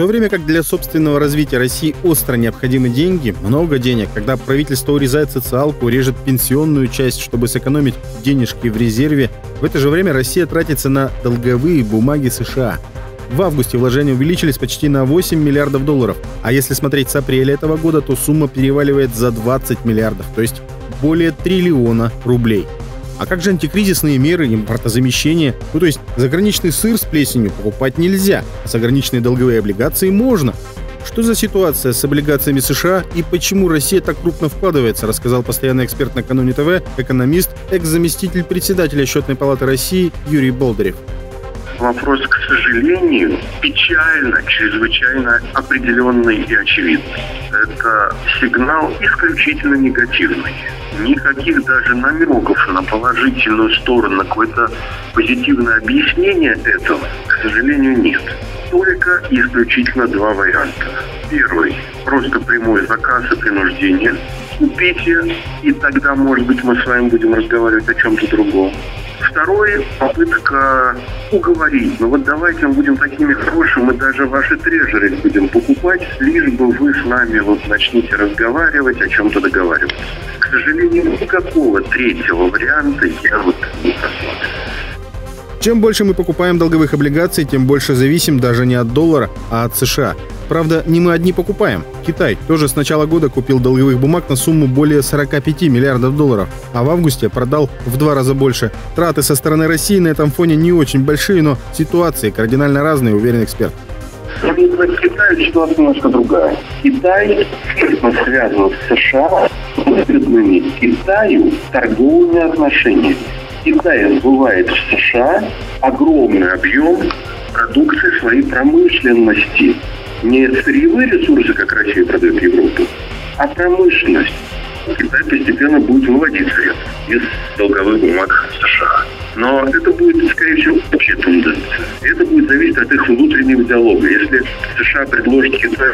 то время как для собственного развития России остро необходимы деньги, много денег, когда правительство урезает социалку, режет пенсионную часть, чтобы сэкономить денежки в резерве, в это же время Россия тратится на долговые бумаги США. В августе вложения увеличились почти на 8 миллиардов долларов, а если смотреть с апреля этого года, то сумма переваливает за 20 миллиардов, то есть более триллиона рублей. А как же антикризисные меры, импортозамещение? То есть заграничный сыр с плесенью покупать нельзя, а заграничные долговые облигации можно. Что за ситуация с облигациями США и почему Россия так крупно вкладывается, рассказал постоянный эксперт «Накануне ТВ», экономист, экс-заместитель председателя Счетной палаты России Юрий Болдырев. Вопрос, к сожалению, печально, чрезвычайно определенный и очевидный. Это сигнал исключительно негативный. Никаких даже намеков на положительную сторону, на какое-то позитивное объяснение этого, к сожалению, нет. Только исключительно два варианта. Первый – просто прямой заказ и принуждение. Купите, и тогда, может быть, мы с вами будем разговаривать о чем-то другом. Второй – попытка уговорить. Ну вот давайте мы будем такими хорошими, мы даже ваши трежеры будем покупать, лишь бы вы с нами вот начните разговаривать, о чем-то договариваться. К сожалению, никакого третьего варианта я вот не просмотрел. Чем больше мы покупаем долговых облигаций, тем больше зависим даже не от доллара, а от США. Правда, не мы одни покупаем. Китай тоже с начала года купил долговых бумаг на сумму более 45 миллиардов долларов, а в августе продал в 2 раза больше. Траты со стороны России на этом фоне не очень большие, но ситуации кардинально разные, уверен эксперт. В Китае ситуация немножко другая. Китай тесно связан с США с выгодными Китаю торговыми отношениями. Китай сбывает в США огромный объем продукции своей промышленности. Не сырьевые ресурсы, как Россия продает в Европу, а промышленность. Китай постепенно будет выводить средства из долговых бумаг США. Но это будет, скорее всего, общая тенденция. Это будет зависеть от их внутреннего диалога. Если США предложит Китаю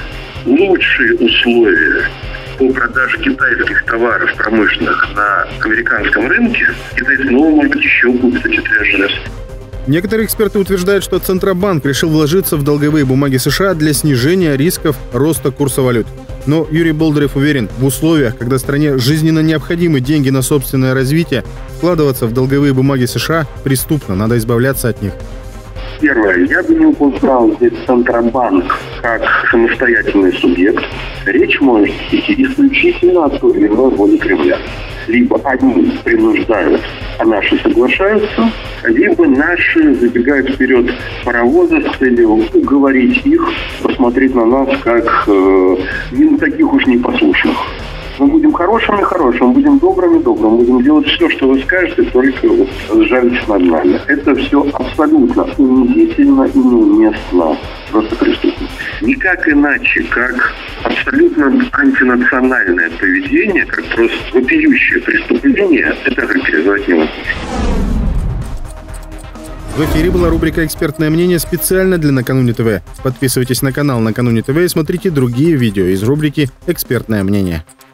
лучшие условия по продаже китайских товаров промышленных на американском рынке, Китай снова, может быть, еще купит эти трежеры. Некоторые эксперты утверждают, что Центробанк решил вложиться в долговые бумаги США для снижения рисков роста курса валют. Но Юрий Болдырев уверен, в условиях, когда стране жизненно необходимы деньги на собственное развитие, вкладываться в долговые бумаги США преступно, надо избавляться от них. Первое. Я бы не упускал здесь Центробанк как самостоятельный субъект. Речь может идти исключительно о той или иной воле Кремля. Либо одни принуждают, а наши соглашаются, либо наши забегают вперед паровоза с целью уговорить их посмотреть на нас как не таких уж непослушных. Мы будем хорошими, будем добрыми, будем делать все, что вы скажете, только вот жальтесь над нами. Это все абсолютно унизительно и неуместно, просто преступно. Никак иначе, как абсолютно антинациональное поведение, как просто вопиющее преступление, это характеризовать невозможно. В эфире была рубрика «Экспертное мнение» специально для «Накануне ТВ». Подписывайтесь на канал «Накануне ТВ» и смотрите другие видео из рубрики «Экспертное мнение».